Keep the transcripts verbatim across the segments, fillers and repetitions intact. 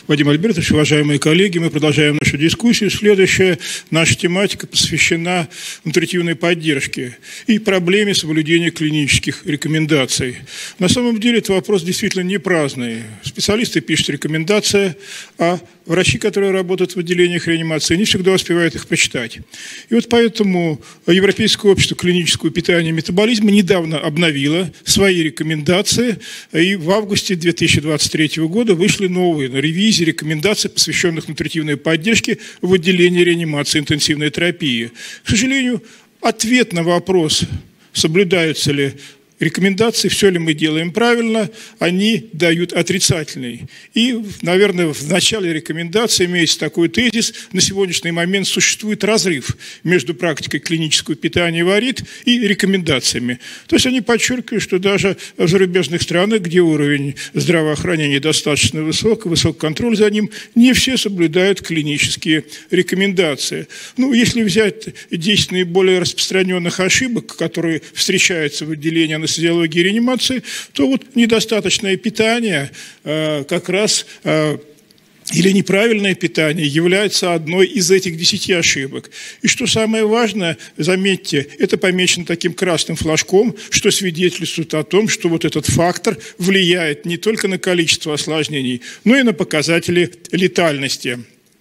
Вадим Альбертович, уважаемые коллеги, мы продолжаем нашу дискуссию. Следующая наша тематика посвящена нутритивной поддержке и проблеме соблюдения клинических рекомендаций. На самом деле это вопрос действительно не праздный. Специалисты пишут рекомендации, а врачи, которые работают в отделениях реанимации, не всегда успевают их прочитать. И вот поэтому Европейское общество клинического питания и метаболизма недавно обновило свои рекомендации, и в августе две тысячи двадцать третьего года вышли новые ревизии рекомендаций, посвященных нутритивной поддержке в отделении реанимации и интенсивной терапии. К сожалению, ответ на вопрос, соблюдаются ли рекомендации, все ли мы делаем правильно, они дают отрицательный. И, наверное, в начале рекомендации имеется такой тезис: на сегодняшний момент существует разрыв между практикой клинического питания ВАРИТ и рекомендациями. То есть они подчеркивают, что даже в зарубежных странах, где уровень здравоохранения достаточно высок, высок контроль за ним, не все соблюдают клинические рекомендации. Ну, если взять десять наиболее распространенных ошибок, которые встречаются в отделении анестезиологии и реанимации, то вот недостаточное питание э, как раз э, или неправильное питание является одной из этих десяти ошибок. И что самое важное, заметьте, это помечено таким красным флажком, что свидетельствует о том, что вот этот фактор влияет не только на количество осложнений, но и на показатели летальности.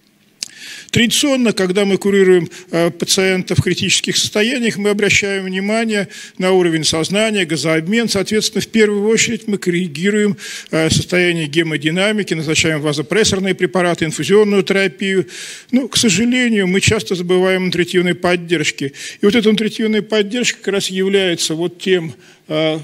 Традиционно, когда мы курируем э, пациентов в критических состояниях, мы обращаем внимание на уровень сознания, газообмен. Соответственно, в первую очередь мы корректируем э, состояние гемодинамики, назначаем вазопрессорные препараты, инфузионную терапию. Но, к сожалению, мы часто забываем о нутритивной поддержке. И вот эта нутритивная поддержка как раз является вот тем э,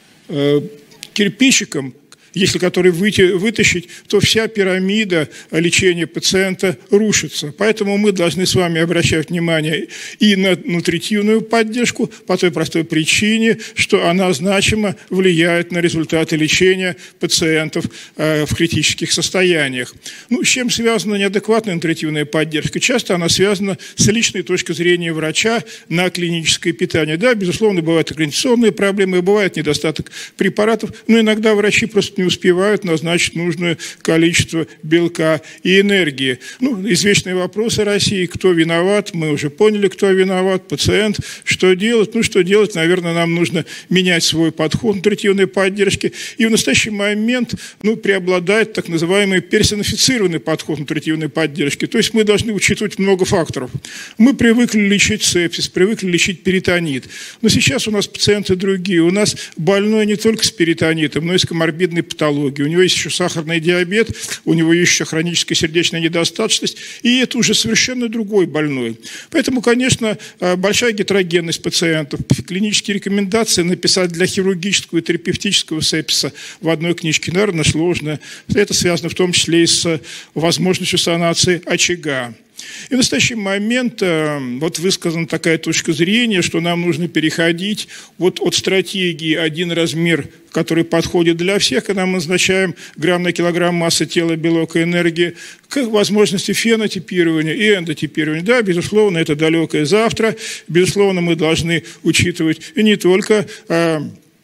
э, кирпичиком, если который выйти, вытащить, то вся пирамида лечения пациента рушится. Поэтому мы должны с вами обращать внимание и на нутритивную поддержку по той простой причине, что она значимо влияет на результаты лечения пациентов э, в критических состояниях. Ну, с чем связана неадекватная нутритивная поддержка? Часто она связана с личной точки зрения врача на клиническое питание. Да, безусловно, бывают организационные проблемы, бывает недостаток препаратов, но иногда врачи просто не успевают назначить нужное количество белка и энергии. Ну, извечные вопросы России: кто виноват? Мы уже поняли, кто виноват. Пациент. Что делать? Ну, что делать? Наверное, нам нужно менять свой подход нутритивной поддержки. И в настоящий момент, ну, преобладает так называемый персонифицированный подход нутритивной поддержки. То есть мы должны учитывать много факторов. Мы привыкли лечить сепсис, привыкли лечить перитонит. Но сейчас у нас пациенты другие. У нас больной не только с перитонитом, но и с коморбидной патологии. У него есть еще сахарный диабет, у него есть еще хроническая сердечная недостаточность, и это уже совершенно другой больной. Поэтому, конечно, большая гетерогенность пациентов. Клинические рекомендации написать для хирургического и терапевтического сепсиса в одной книжке, наверное, сложно. Это связано в том числе и с возможностью санации очага. И в настоящий момент э, вот высказана такая точка зрения, что нам нужно переходить вот от стратегии «один размер», который подходит для всех, когда мы назначаем грамм на килограмм массы тела, белок и энергии, к возможности фенотипирования и эндотипирования. Да, безусловно, это далекое завтра. Безусловно, мы должны учитывать и не только э,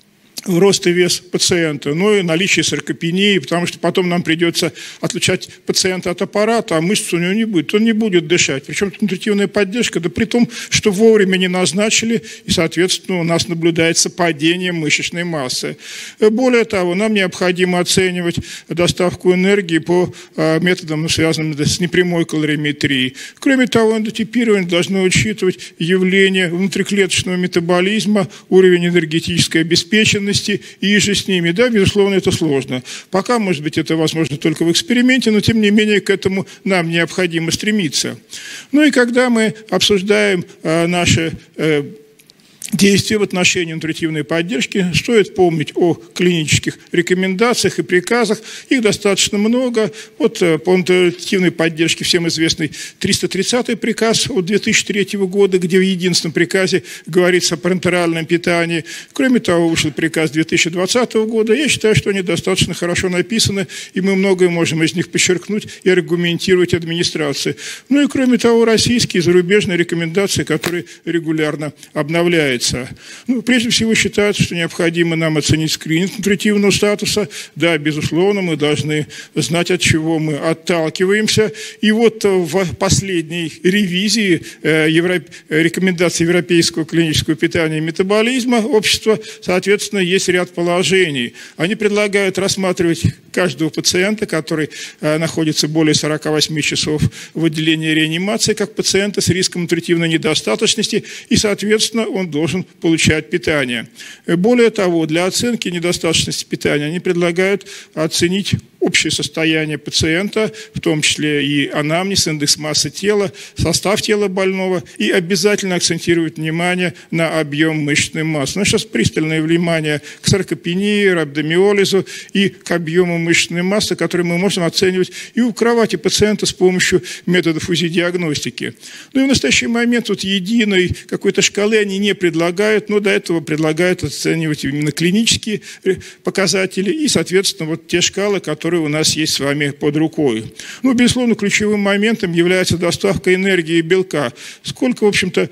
рост и вес пациента, но и наличие саркопении, потому что потом нам придется отлучать пациента от аппарата, а мышц у него не будет, он не будет дышать. Причем нутритивная поддержка, да при том, что вовремя не назначили, и, соответственно, у нас наблюдается падение мышечной массы. Более того, нам необходимо оценивать доставку энергии по методам, связанным с непрямой калориметрией. Кроме того, эндотипирование должно учитывать явление внутриклеточного метаболизма, уровень энергетической обеспеченности, и же с ними. Да, безусловно, это сложно. Пока, может быть, это возможно только в эксперименте, но, тем не менее, к этому нам необходимо стремиться. Ну и когда мы обсуждаем э, наши э, действия в отношении нутритивной поддержки, стоит помнить о клинических рекомендациях и приказах. Их достаточно много. Вот по нутритивной поддержке всем известный триста тридцатый приказ от две тысячи третьего года, где в единственном приказе говорится о парентеральном питании. Кроме того, вышел приказ две тысячи двадцатого года. Я считаю, что они достаточно хорошо написаны, и мы многое можем из них подчеркнуть и аргументировать администрации. Ну и кроме того, российские и зарубежные рекомендации, которые регулярно обновляются. является? Ну, прежде всего, считается, что необходимо нам оценить скрининг нутритивного статуса. Да, безусловно, мы должны знать, от чего мы отталкиваемся. И вот в последней ревизии Европ... рекомендаций Европейского клинического питания и метаболизма общества, соответственно, есть ряд положений. Они предлагают рассматривать каждого пациента, который находится более сорока восьми часов в отделении реанимации, как пациента с риском нутритивной недостаточности, и, соответственно, он должен получать питание. Более того, для оценки недостаточности питания они предлагают оценить общее состояние пациента, в том числе и анамнез, индекс массы тела, состав тела больного, и обязательно акцентировать внимание на объем мышечной массы. У нас сейчас пристальное внимание к саркопении, рhabdomиолизу и к объему мышечной массы, который мы можем оценивать и у кровати пациента с помощью методов УЗИ-диагностики. Ну и в настоящий момент вот единой какой-то шкалы они не предлагают, но до этого предлагают оценивать именно клинические показатели и, соответственно, вот те шкалы, которые которые у нас есть с вами под рукой. Ну, безусловно, ключевым моментом является доставка энергии и белка. Сколько, в общем-то,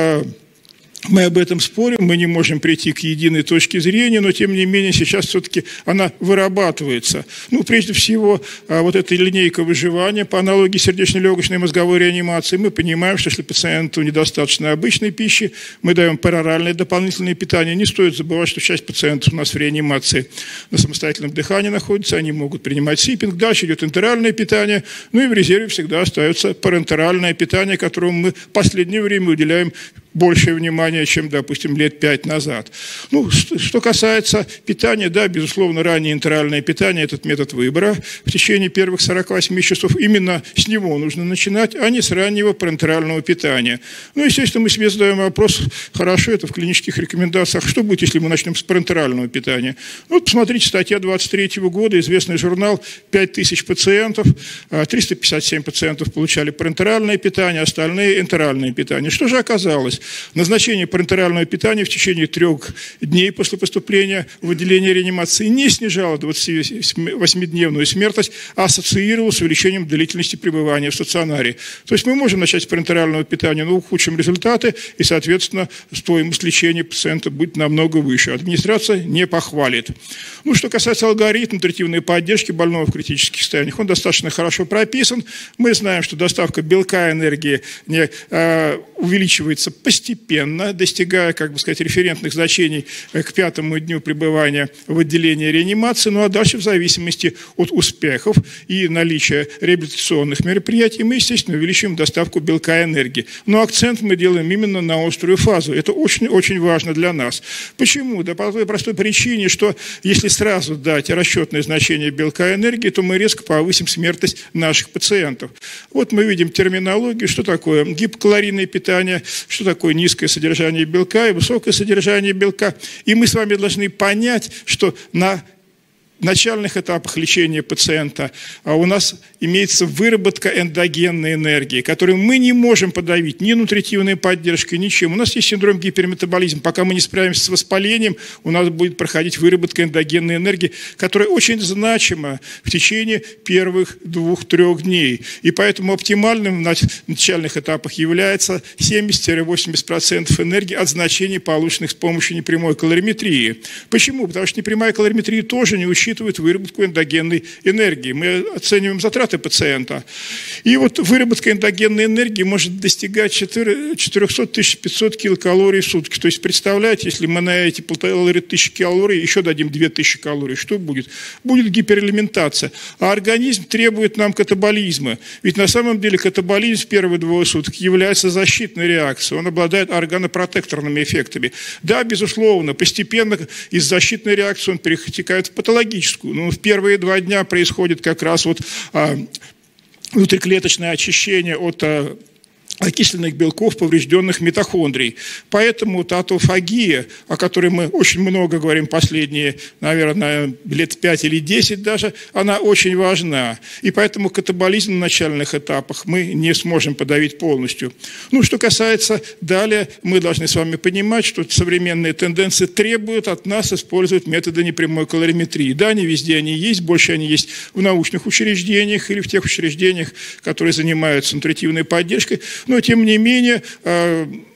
мы об этом спорим, мы не можем прийти к единой точке зрения, но, тем не менее, сейчас все-таки она вырабатывается. Ну, прежде всего, вот эта линейка выживания по аналогии сердечно-легочной и мозговой реанимации. Мы понимаем, что если пациенту недостаточно обычной пищи, мы даем пероральное дополнительное питание. Не стоит забывать, что часть пациентов у нас в реанимации на самостоятельном дыхании находится, они могут принимать сиппинг. Дальше идет энтеральное питание, ну и в резерве всегда остается парентеральное питание, которому мы в последнее время уделяем большее внимание, чем, допустим, лет пять назад. Ну, что касается питания, да, безусловно, раннее энтеральное питание – этот метод выбора. В течение первых сорока восьми часов именно с него нужно начинать, а не с раннего парентерального питания. Ну, естественно, мы себе задаем вопрос, хорошо, это в клинических рекомендациях, что будет, если мы начнем с парентерального питания? Ну, вот посмотрите, статья двадцать третьего года, известный журнал, пять тысяч пациентов, триста пятьдесят семь пациентов получали парентеральное питание, остальные – энтеральное питание. Что же оказалось? Назначение парентерального питания в течение трех дней после поступления в отделение реанимации не снижало двадцативосьмидневную смертность, а ассоциировалось с увеличением длительности пребывания в стационаре. То есть мы можем начать с парентерального питания, но ухудшим результаты, и, соответственно, стоимость лечения пациента будет намного выше. Администрация не похвалит. Ну, что касается алгоритма нутритивной поддержки больного в критических состояниях, он достаточно хорошо прописан. Мы знаем, что доставка белка, энергии не, э, увеличивается постепенно, постепенно, достигая, как бы сказать, референтных значений к пятому дню пребывания в отделении реанимации. Ну а дальше, в зависимости от успехов и наличия реабилитационных мероприятий, мы, естественно, увеличиваем доставку белка и энергии. Но акцент мы делаем именно на острую фазу. Это очень-очень важно для нас. Почему? Да по той простой причине, что если сразу дать расчетное значение белка и энергии, то мы резко повысим смертность наших пациентов. Вот мы видим терминологию, что такое гипокалорийное питание, что такое низкое содержание белка и высокое содержание белка. И мы с вами должны понять, что на начальных этапах лечения пациента у нас имеется выработка эндогенной энергии, которую мы не можем подавить ни нутритивной поддержкой, ничем. У нас есть синдром гиперметаболизма. Пока мы не справимся с воспалением, у нас будет проходить выработка эндогенной энергии, которая очень значима в течение первых двух-трех дней. И поэтому оптимальным на начальных этапах является семьдесят-восемьдесят процентов энергии от значений, полученных с помощью непрямой калориметрии. Почему? Потому что непрямая калориметрия тоже не учитывает учитывает выработку эндогенной энергии. Мы оцениваем затраты пациента. И вот выработка эндогенной энергии может достигать четыреста тысяч пятьсот килокалорий в сутки. То есть, представляете, если мы на эти полторы тысячи калорий еще дадим две тысячи калорий, что будет? Будет гипералиментация. А организм требует нам катаболизма. Ведь на самом деле катаболизм в первые двое суток является защитной реакцией. Он обладает органопротекторными эффектами. Да, безусловно, постепенно из защитной реакции он перетекает в патологическую. Но в первые два дня происходит как раз вот а, внутриклеточное очищение от а, окисленных белков, поврежденных митохондрий. Поэтому татофагия, о которой мы очень много говорим последние, наверное, лет пять или десять даже, она очень важна. И поэтому катаболизм на начальных этапах мы не сможем подавить полностью. Ну, что касается далее, мы должны с вами понимать, что современные тенденции требуют от нас использовать методы непрямой калориметрии. Да, не везде они есть, больше они есть в научных учреждениях или в тех учреждениях, которые занимаются нутритивной поддержкой. Но, тем не менее,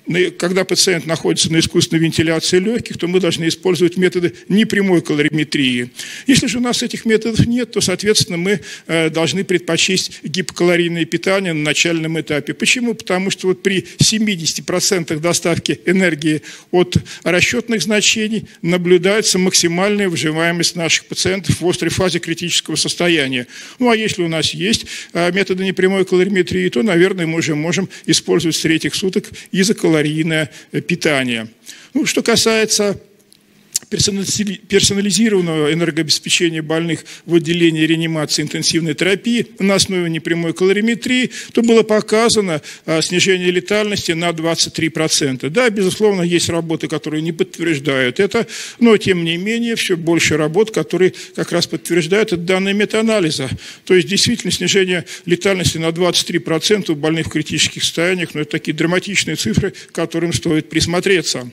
когда пациент находится на искусственной вентиляции легких, то мы должны использовать методы непрямой калориметрии. Если же у нас этих методов нет, то, соответственно, мы должны предпочесть гипокалорийное питание на начальном этапе. Почему? Потому что вот при семидесяти процентах доставки энергии от расчетных значений наблюдается максимальная выживаемость наших пациентов в острой фазе критического состояния. Ну а если у нас есть методы непрямой калориметрии, то, наверное, мы уже можем использовать с третьих суток изокалорийное питание. Ну, что касается персонализированного энергообеспечения больных в отделении реанимации интенсивной терапии на основе непрямой калориметрии, то было показано снижение летальности на двадцать три процента. Да, безусловно, есть работы, которые не подтверждают это, но, тем не менее, все больше работ, которые как раз подтверждают это данные метаанализа. То есть, действительно, снижение летальности на двадцать три процента у больных в критических состояниях, но это такие драматичные цифры, к которым стоит присмотреться.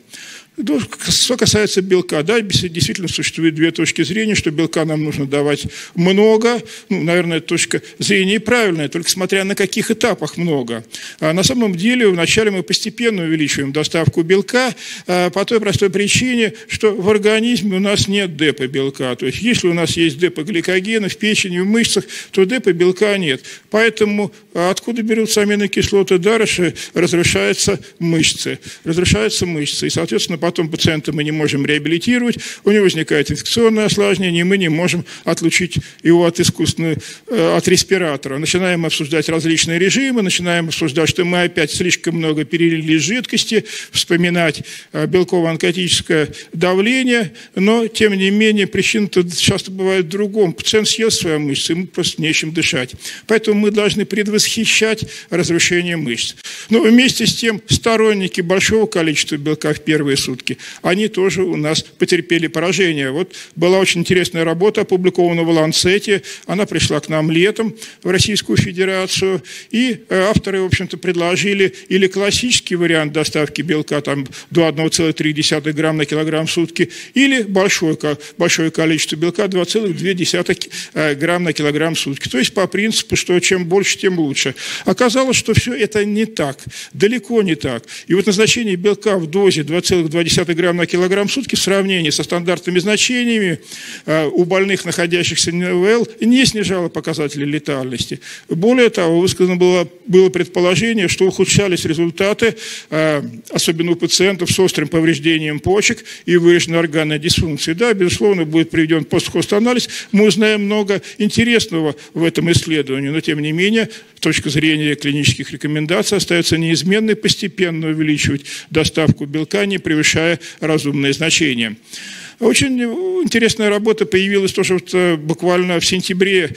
Что касается белка, да, действительно существует две точки зрения, что белка нам нужно давать много. Ну, наверное, точка зрения правильная, только смотря на каких этапах много. А на самом деле вначале мы постепенно увеличиваем доставку белка по той простой причине, что в организме у нас нет депо белка. То есть если у нас есть депо гликогена в печени, в мышцах, то депо белка нет. Поэтому откуда берутся аминокислоты? Да, разрушаются мышцы. Разрушаются мышцы. И, соответственно, потом пациента мы не можем реабилитировать, у него возникает инфекционное осложнение, и мы не можем отлучить его от искусственного, от респиратора. Начинаем обсуждать различные режимы, начинаем обсуждать, что мы опять слишком много перелили жидкости, вспоминать белково-онкотическое давление, но, тем не менее, причина-то часто бывает в другом. Пациент съел свои мышцы, ему просто нечем дышать. Поэтому мы должны предвосхищать разрушение мышц. Но вместе с тем сторонники большого количества белка в первые сутки, они тоже у нас потерпели поражение. Вот была очень интересная работа, опубликована в Ланцете, она пришла к нам летом в Российскую Федерацию, и авторы, в общем-то, предложили или классический вариант доставки белка там, до одного целых три десятых грамм на килограмм в сутки, или большое, большое количество белка два целых две десятых грамм на килограмм в сутки. То есть по принципу, что чем больше, тем лучше. Оказалось, что все это не так, далеко не так. И вот назначение белка в дозе два целых две десятых грамм на килограмм в сутки в сравнении со стандартными значениями у больных, находящихся в эн вэ эл, не снижало показатели летальности. Более того, высказано было, было предположение, что ухудшались результаты, особенно у пациентов с острым повреждением почек и выраженной органной дисфункцией. Да, безусловно, будет приведен постхост-анализ. Мы узнаем много интересного в этом исследовании, но, тем не менее, с точки зрения клинических рекомендаций остается неизменной постепенно увеличивать доставку белка, не превышая разумные значения. Очень интересная работа появилась тоже вот буквально в сентябре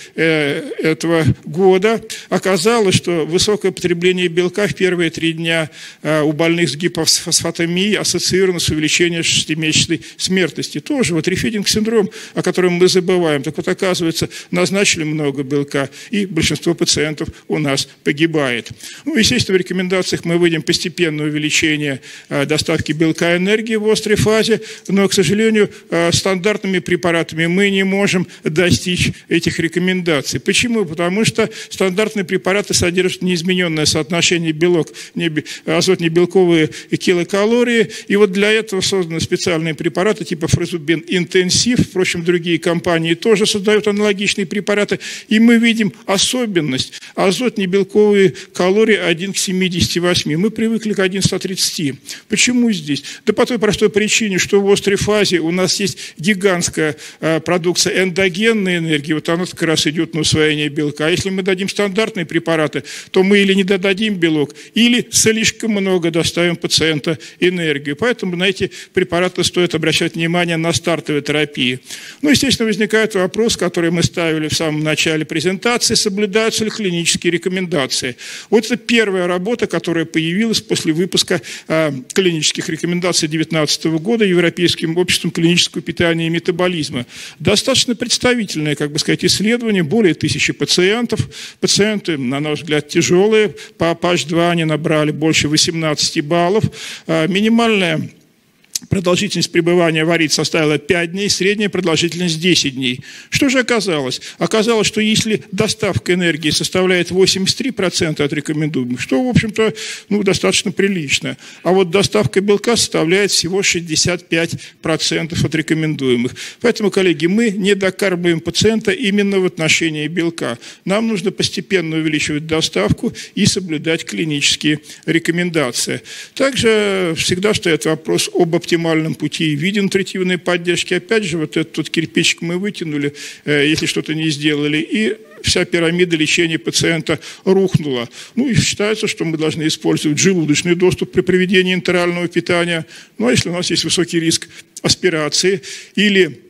этого года. Оказалось, что высокое потребление белка в первые три дня у больных с гипофосфатемией ассоциировано с увеличением шестимесячной смертности. Тоже вот рефидинг-синдром, о котором мы забываем. Так вот, оказывается, назначили много белка, и большинство пациентов у нас погибает. Ну, естественно, в рекомендациях мы видим постепенное увеличение доставки белка и энергии в острой фазе, но, к сожалению, стандартными препаратами мы не можем достичь этих рекомендаций. Почему? Потому что стандартные препараты содержат неизмененное соотношение белок, азотно-белковые килокалории, и вот для этого созданы специальные препараты типа Фразубен Интенсив, впрочем, другие компании тоже создают аналогичные препараты, и мы видим особенность. Азотно-белковые калории один к семидесяти восьми. Мы привыкли к один к ста тридцати. Почему здесь? Да по той простой причине, что в острой фазе у нас У нас есть гигантская э, продукция эндогенной энергии, вот она как раз идет на усвоение белка. А если мы дадим стандартные препараты, то мы или не додадим белок, или слишком много доставим пациента энергию. Поэтому на эти препараты стоит обращать внимание на стартовой терапии. Ну, естественно, возникает вопрос, который мы ставили в самом начале презентации, соблюдаются ли клинические рекомендации. Вот это первая работа, которая появилась после выпуска э, клинических рекомендаций две тысячи девятнадцатого года Европейским обществом клинического питания и метаболизма. Достаточно представительное, как бы сказать, исследование, более тысячи пациентов. Пациенты, на наш взгляд, тяжелые. По пэ аш два они набрали больше восемнадцати баллов. Минимальная продолжительность пребывания в арите составила пять дней, средняя продолжительность десять дней. Что же оказалось? Оказалось, что если доставка энергии составляет восемьдесят три процента от рекомендуемых, что, в общем-то, ну, достаточно прилично, а вот доставка белка составляет всего шестьдесят пять процентов от рекомендуемых. Поэтому, коллеги, мы не докармливаем пациента именно в отношении белка. Нам нужно постепенно увеличивать доставку и соблюдать клинические рекомендации. Также всегда стоит вопрос об оптимальном пути и виде нутритивной поддержки. Опять же, вот этот вот кирпичик мы вытянули, если что-то не сделали, и вся пирамида лечения пациента рухнула. Ну и считается, что мы должны использовать желудочный доступ при проведении энтерального питания. Ну а если у нас есть высокий риск аспирации или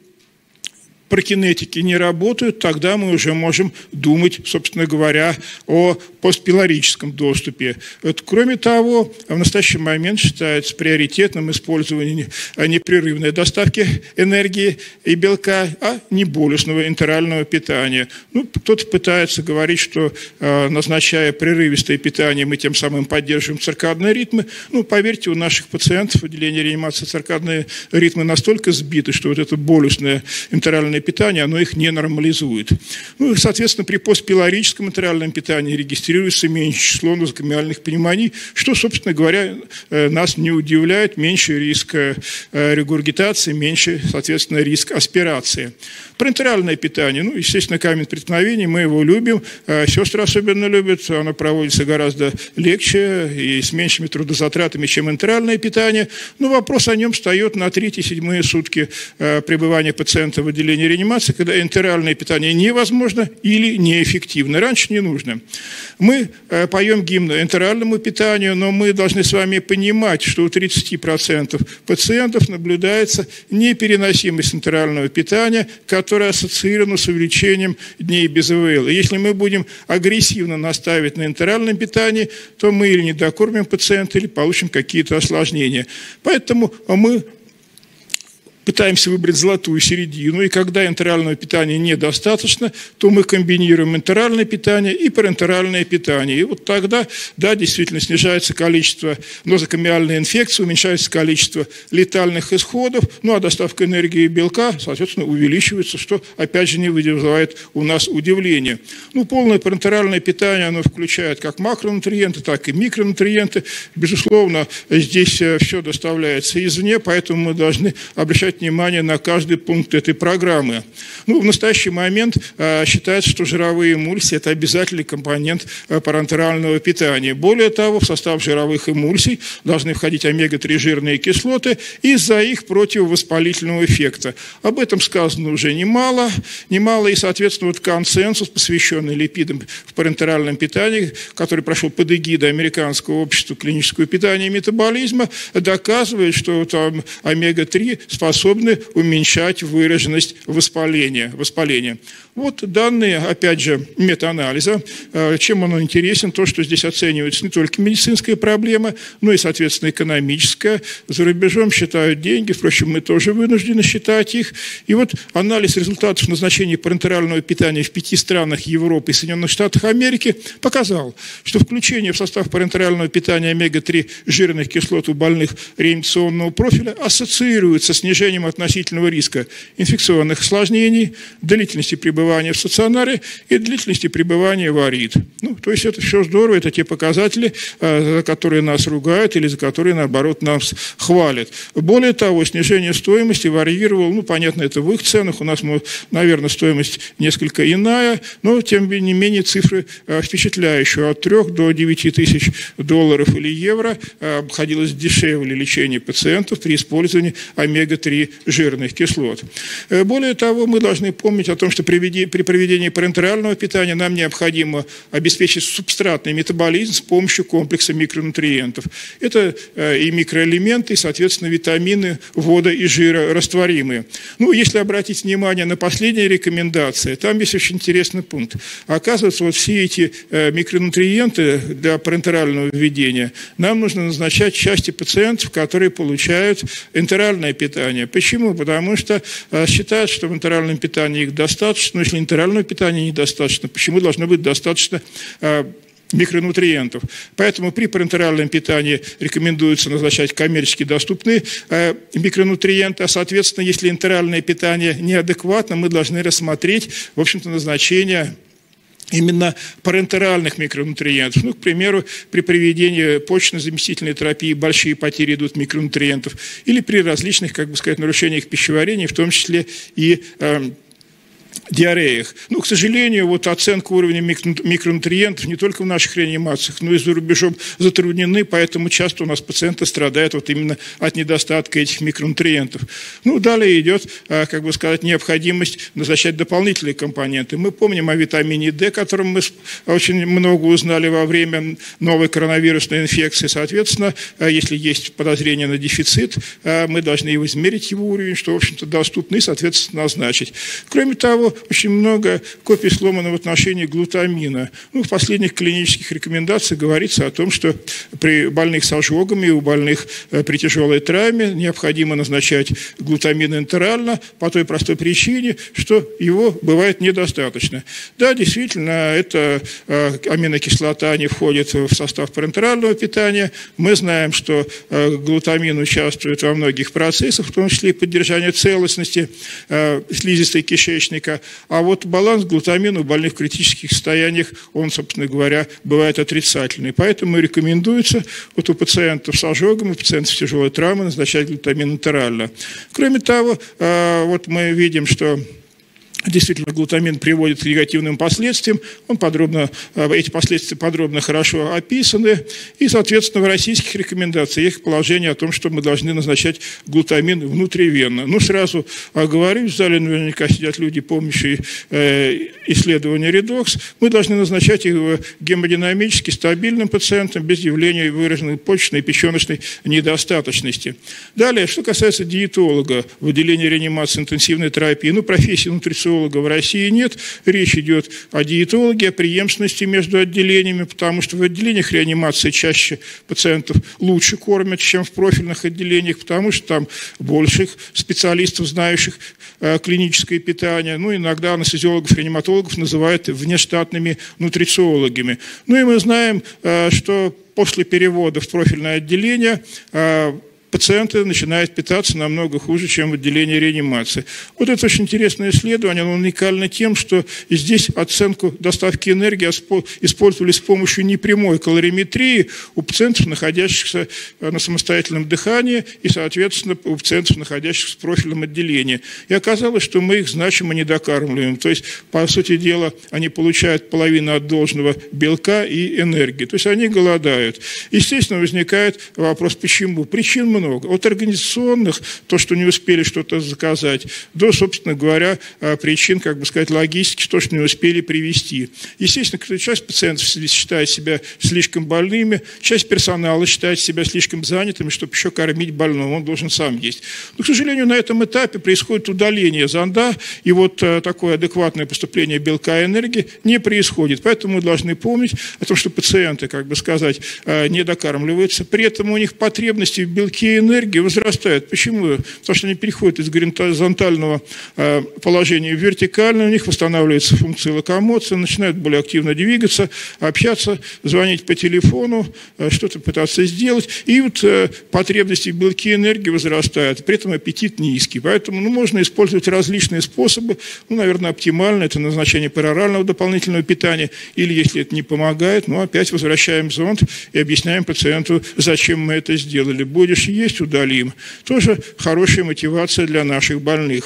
прокинетики не работают, тогда мы уже можем думать, собственно говоря, о постпилорическом доступе. Вот, кроме того, в настоящий момент считается приоритетным использование непрерывной доставки энергии и белка, а не болюсного энтерального питания. Ну, кто-то пытается говорить, что назначая прерывистое питание, мы тем самым поддерживаем циркадные ритмы. Ну, поверьте, у наших пациентов в отделении реанимации циркадные ритмы настолько сбиты, что вот это болюсное энтеральное питание, оно их не нормализует. Ну, и, соответственно, при постпилорическом энтеральном питании регистрируется меньшее число нозокомиальных пневмоний, что, собственно говоря, нас не удивляет, меньше риск регургитации, меньше, соответственно, риск аспирации. Парентеральное питание, ну, естественно, камень преткновения, мы его любим, сестры особенно любят, оно проводится гораздо легче и с меньшими трудозатратами, чем энтеральное питание, но вопрос о нем встает на третьи-седьмые сутки пребывания пациента в отделении реанимации, когда энтеральное питание невозможно или неэффективно, раньше не нужно. Мы поем гимн энтеральному питанию, но мы должны с вами понимать, что у тридцати процентов пациентов наблюдается непереносимость энтерального питания, которая ассоциирована с увеличением дней без ИВЛ. И если мы будем агрессивно настаивать на энтеральном питании, то мы или не докормим пациента, или получим какие-то осложнения. Поэтому мы пытаемся выбрать золотую середину, и когда энтерального питания недостаточно, то мы комбинируем энтеральное питание и парентеральное питание. И вот тогда, да, действительно снижается количество нозокомиальной инфекции, уменьшается количество летальных исходов, ну а доставка энергии и белка, соответственно, увеличивается, что, опять же, не вызывает у нас удивления. Ну, полное парентеральное питание, оно включает как макронутриенты, так и микронутриенты. Безусловно, здесь все доставляется извне, поэтому мы должны обращать внимание на каждый пункт этой программы. Ну, в настоящий момент э, считается, что жировые эмульсии – это обязательный компонент э, парентерального питания. Более того, в состав жировых эмульсий должны входить омега три жирные кислоты из-за их противовоспалительного эффекта. Об этом сказано уже немало, немало и, соответственно, вот консенсус, посвященный липидам в парентеральном питании, который прошел под эгидой Американского общества клинического питания и метаболизма, доказывает, что там омега три способны уменьшать выраженность воспаления. воспаления. Вот данные, опять же, метаанализа. Чем он интересен? То, что здесь оценивается не только медицинская проблема, но и, соответственно, экономическая. За рубежом считают деньги, впрочем, мы тоже вынуждены считать их. И вот анализ результатов назначения парентерального питания в пяти странах Европы и Соединенных Штатах Америки показал, что включение в состав парентерального питания омега три жирных кислот у больных реанимационного профиля ассоциируется с снижением относительного риска инфекционных осложнений, длительности пребывания в стационаре и длительности пребывания в арит. Ну, то есть это все здорово, это те показатели, за которые нас ругают или за которые, наоборот, нас хвалят. Более того, снижение стоимости варьировало, ну, понятно, это в их ценах, у нас, наверное, стоимость несколько иная, но, тем не менее, цифры впечатляющие. От трёх до девяти тысяч долларов или евро обходилось дешевле лечение пациентов при использовании омега три жирных кислот. Более того, мы должны помнить о том, что при проведении парентерального питания нам необходимо обеспечить субстратный метаболизм с помощью комплекса микронутриентов. Это и микроэлементы, и, соответственно, витамины, вода и жира растворимые. Ну, если обратить внимание на последние рекомендации, там есть очень интересный пункт. Оказывается, вот все эти микронутриенты для парентерального введения нам нужно назначать части пациентов, которые получают энтеральное питание. Почему? Потому что считают, что в энтеральном питании их достаточно, но если энтерального питания недостаточно, почему должно быть достаточно микронутриентов. Поэтому при парентеральном питании рекомендуется назначать коммерчески доступные э, микронутриенты, а, соответственно, если энтеральное питание неадекватно, мы должны рассмотреть, в общем-то, назначение именно парентеральных микронутриентов. Ну, к примеру, при проведении почечно-заместительной терапии большие потери идут микронутриентов, или при различных, как бы сказать, нарушениях пищеварения, в том числе и э, диареях. Ну, к сожалению, вот оценка уровня микронутриентов не только в наших реанимациях, но и за рубежом затруднены, поэтому часто у нас пациенты страдают вот именно от недостатка этих микронутриентов. Ну, далее идет, как бы сказать, необходимость назначать дополнительные компоненты. Мы помним о витамине D, о котором мы очень много узнали во время новой коронавирусной инфекции. Соответственно, если есть подозрение на дефицит, мы должны его измерить, его уровень, что, в общем-то, доступно, и, соответственно, назначить. Кроме того, очень много копий сломано в отношении глутамина. Ну, в последних клинических рекомендациях говорится о том, что при больных с ожогами и у больных при тяжелой травме необходимо назначать глутамин энтерально по той простой причине, что его бывает недостаточно. Да, действительно, эта аминокислота не входит в состав парентерального питания. Мы знаем, что глутамин участвует во многих процессах, в том числе и поддержание целостности слизистой кишечника. А вот баланс глутамина у больных в критических состояниях, он, собственно говоря, бывает отрицательный. Поэтому рекомендуется вот у пациентов с ожогом, у пациентов с тяжелой травмой назначать глутамин энтерально. Кроме того, вот мы видим, что действительно, глутамин приводит к негативным последствиям. Он подробно, эти последствия подробно, хорошо описаны. И, соответственно, в российских рекомендациях есть положение о том, что мы должны назначать глутамин внутривенно. Ну, сразу говорю, в зале наверняка сидят люди, помнящие исследования редокс. Мы должны назначать его гемодинамически стабильным пациентам без явления выраженной почечной и печеночной недостаточности. Далее, что касается диетолога в отделении реанимации интенсивной терапии, ну, профессии нутрициолога в России нет. Речь идет о диетологе, о преемственности между отделениями, потому что в отделениях реанимации чаще пациентов лучше кормят, чем в профильных отделениях, потому что там больше специалистов, знающих э, клиническое питание. Ну, иногда анестезиологов, реаниматологов называют внештатными нутрициологами. Ну, и мы знаем, э, что после перевода в профильное отделение э, пациенты начинают питаться намного хуже, чем в отделении реанимации. Вот это очень интересное исследование, оно уникально тем, что здесь оценку доставки энергии использовали с помощью непрямой калориметрии у пациентов, находящихся на самостоятельном дыхании, и, соответственно, у пациентов, находящихся в профильном отделении. И оказалось, что мы их значимо недокармливаем. То есть, по сути дела, они получают половину от должного белка и энергии. То есть, они голодают. Естественно, возникает вопрос, почему? Причин много. От организационных, то, что не успели что-то заказать, до, собственно говоря, причин, как бы сказать, логистики, то, что не успели привезти. Естественно, часть пациентов считает себя слишком больными, часть персонала считает себя слишком занятыми, чтобы еще кормить больного, он должен сам есть. Но, к сожалению, на этом этапе происходит удаление зонда, и вот такое адекватное поступление белка и энергии не происходит. Поэтому мы должны помнить о том, что пациенты, как бы сказать, не докармливаются, при этом у них потребности в белке и энергии возрастают. Почему? Потому что они переходят из горизонтального э, положения в вертикальное, у них восстанавливается функция локомоции, начинают более активно двигаться, общаться, звонить по телефону, э, что-то пытаться сделать. И вот э, потребности в белке и энергии возрастают. При этом аппетит низкий. Поэтому ну, можно использовать различные способы. Ну, наверное, оптимально это назначение перорального дополнительного питания. Или, если это не помогает, ну, опять возвращаем зонд и объясняем пациенту, зачем мы это сделали. Будешь есть, удалим. Тоже хорошая мотивация для наших больных.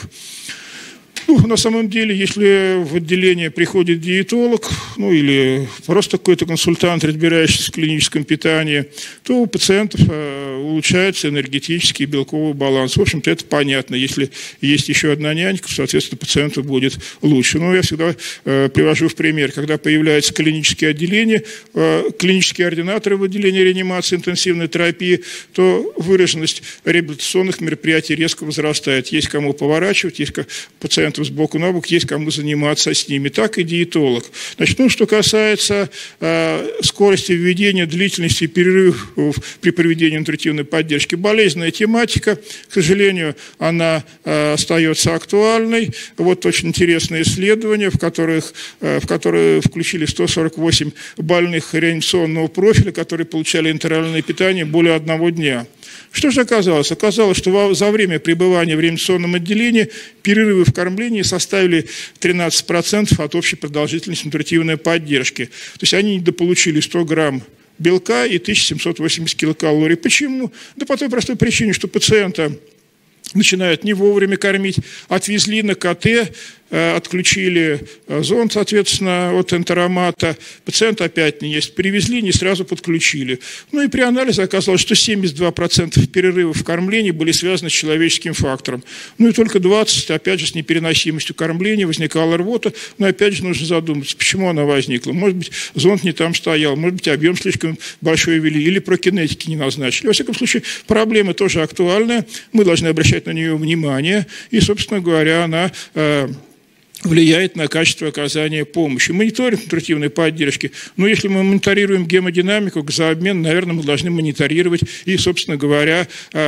Ну, на самом деле, если в отделение приходит диетолог, ну или просто какой-то консультант, разбирающийся в клиническом питании, то у пациентов э, улучшается энергетический и белковый баланс. В общем-то, это понятно. Если есть еще одна нянька, соответственно, пациенту будет лучше. Но я всегда э, привожу в пример, когда появляются клинические отделения, э, клинические ординаторы в отделении реанимации интенсивной терапии, то выраженность реабилитационных мероприятий резко возрастает. Есть кому поворачивать, есть пациент пациентов сбоку на бок, есть кому заниматься с ними, так и диетолог. Значит, ну, что касается э, скорости введения, длительности перерывов при проведении нутритивной поддержки, болезненная тематика, к сожалению, она э, остается актуальной. Вот очень интересные исследования, в которых, э, в которые включили сто сорок восемь больных реанимационного профиля, которые получали энтеральное питание более одного дня. Что же оказалось? Оказалось, что за время пребывания в реанимационном отделении перерывы в кормлении составили тринадцать процентов от общей продолжительности нутритивной поддержки. То есть они недополучили сто грамм белка и тысяча семьсот восемьдесят килокалорий. Почему? Да по той простой причине, что пациента начинают не вовремя кормить, отвезли на ка тэ, отключили зонд, соответственно, от энтеромата. Пациент опять не есть. Привезли, не сразу подключили. Ну и при анализе оказалось, что семьдесят два процента перерывов в кормлении были связаны с человеческим фактором. Ну и только двадцать процентов, опять же, с непереносимостью кормления возникала рвота. Но опять же нужно задуматься, почему она возникла. Может быть, зонд не там стоял, может быть, объем слишком большой ввели, или прокинетики не назначили. Во всяком случае, проблема тоже актуальная. Мы должны обращать на нее внимание. И, собственно говоря, она влияет на качество оказания помощи. Мониторинг нутритивной поддержки. Но если мы мониторируем гемодинамику, газообмен, наверное, мы должны мониторировать и, собственно говоря,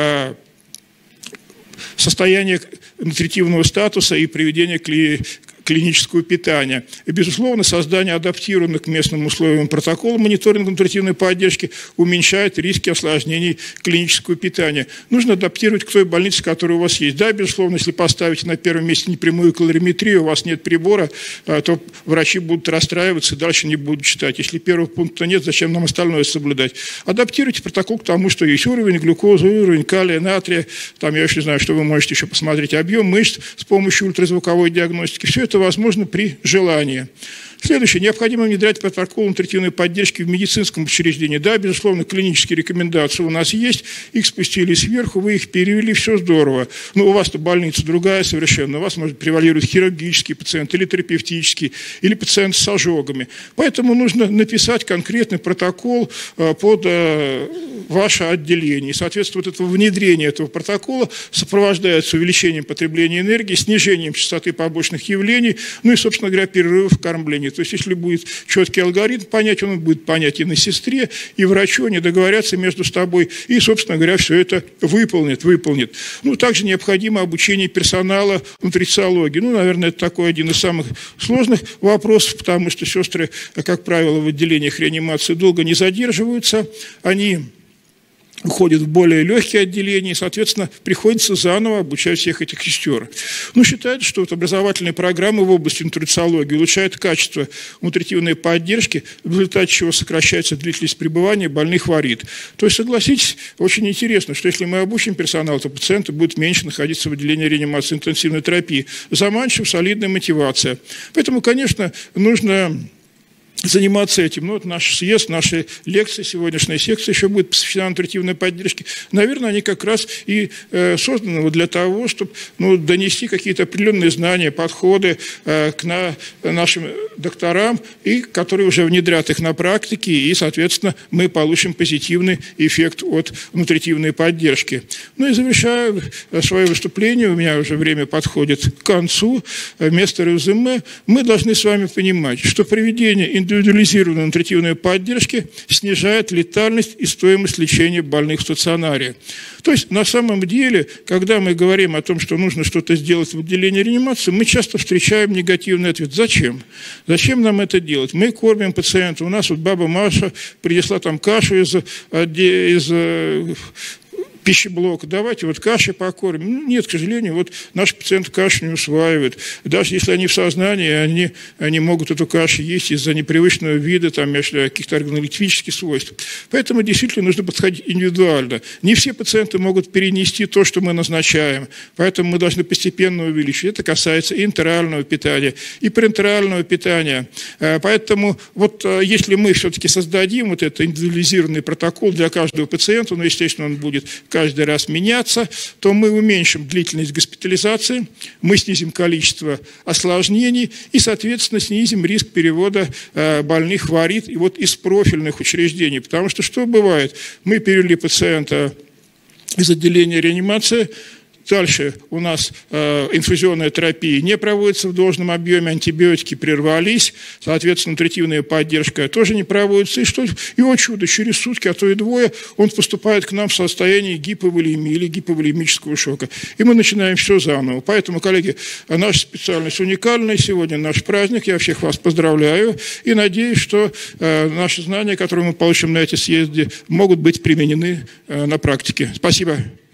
состояние нутритивного статуса и приведение к клинического питания. И, безусловно, создание адаптированных к местным условиям протокола мониторинга нутритивной поддержки уменьшает риски осложнений клинического питания. Нужно адаптировать к той больнице, которая у вас есть. Да, безусловно, если поставите на первом месте непрямую калориметрию, у вас нет прибора, то врачи будут расстраиваться и дальше не будут читать. Если первого пункта нет, зачем нам остальное соблюдать? Адаптируйте протокол к тому, что есть уровень глюкозы, уровень калия, натрия. Там я еще не знаю, что вы можете еще посмотреть. Объем мышц с помощью ультразвуковой диагностики. Все это возможно при желании. Следующее. Необходимо внедрять протокол нутритивной поддержки в медицинском учреждении. Да, безусловно, клинические рекомендации у нас есть. Их спустили сверху, вы их перевели, все здорово. Но у вас-то больница другая совершенно. У вас может превалировать хирургический пациент или терапевтический, или пациент с ожогами. Поэтому нужно написать конкретный протокол под ваше отделение. И, соответственно, вот это внедрение этого протокола сопровождается увеличением потребления энергии, снижением частоты побочных явлений, ну и, собственно говоря, перерывов в кормлении. То есть, если будет четкий алгоритм понятен, он будет понятен и сестре, и врачу, они договорятся между собой, и, собственно говоря, все это выполнит, выполнит. Ну, также необходимо обучение персонала нутрициологии. Ну, наверное, это такой один из самых сложных вопросов, потому что сестры, как правило, в отделениях реанимации долго не задерживаются, они уходят в более легкие отделения, и, соответственно, приходится заново обучать всех этих сестер. Но считается, что вот образовательные программы в области нутрициологии улучшают качество нутритивной поддержки, в результате чего сокращается длительность пребывания больных в АРИД. То есть, согласитесь, очень интересно, что если мы обучим персонал, то пациенты будут меньше находиться в отделении реанимации интенсивной терапии. Заманчивая, солидная мотивация. Поэтому, конечно, нужно заниматься этим. Ну, вот наш съезд, наши лекции, сегодняшняя секция еще будет посвящена нутритивной поддержке. Наверное, они как раз и э, созданы вот для того, чтобы ну, донести какие-то определенные знания, подходы э, к на, нашим докторам, и которые уже внедрят их на практике, и, соответственно, мы получим позитивный эффект от нутритивной поддержки. Ну и завершаю свое выступление, у меня уже время подходит к концу, вместо резюме. Мы должны с вами понимать, что проведение индивидуализированной нутритивной поддержки снижает летальность и стоимость лечения больных в стационаре. То есть, на самом деле, когда мы говорим о том, что нужно что-то сделать в отделении реанимации, мы часто встречаем негативный ответ. Зачем? Зачем нам это делать? Мы кормим пациента. У нас вот баба Маша принесла там кашу из, из пищеблока, давайте вот каши покормим. Ну, нет, к сожалению, вот наш пациент кашу не усваивает. Даже если они в сознании, они, они могут эту кашу есть из-за непривычного вида, там, каких-то органолептических свойств. Поэтому действительно нужно подходить индивидуально. Не все пациенты могут перенести то, что мы назначаем. Поэтому мы должны постепенно увеличить. Это касается и интерального питания, и парентерального питания. Поэтому вот если мы все-таки создадим вот этот индивидуализированный протокол для каждого пациента, ну, естественно, он будет каждый раз меняться, то мы уменьшим длительность госпитализации, мы снизим количество осложнений и, соответственно, снизим риск перевода э, больных в АРИД и вот из профильных учреждений. Потому что что бывает? Мы перевели пациента из отделения реанимации, Дальше у нас э, инфузионная терапия не проводится в должном объеме, антибиотики прервались, соответственно, нутритивная поддержка тоже не проводится. И что, и о чудо, через сутки, а то и двое, он поступает к нам в состоянии гиповолемии или гиповолемического шока. И мы начинаем все заново. Поэтому, коллеги, наша специальность уникальная. Сегодня наш праздник. Я всех вас поздравляю. И надеюсь, что э, наши знания, которые мы получим на эти съезды, могут быть применены э, на практике. Спасибо.